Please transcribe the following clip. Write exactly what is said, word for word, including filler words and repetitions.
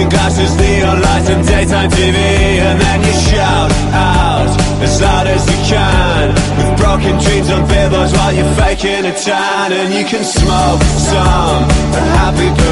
broken glasses, neon lights and daytime T V. And then you shout out as loud as you can, with broken dreams on billboards while you're faking a tan. And you can smoke some happy